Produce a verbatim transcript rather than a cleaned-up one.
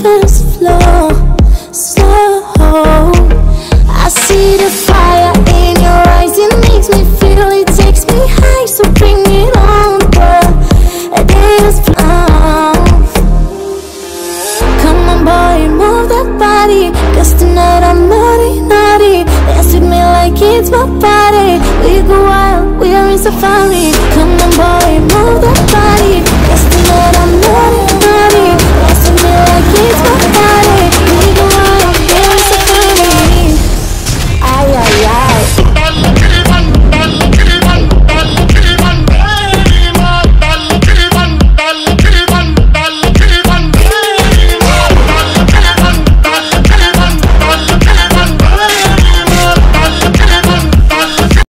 dance floor, slow. I see the fire in your eyes, it makes me feel, it takes me high. So bring it on, girl, dance floor. Come on boy, move that body, cause tonight I'm naughty, naughty. Dance with me like it's my party. We go wild, we are in safari. Come on boy, move that body,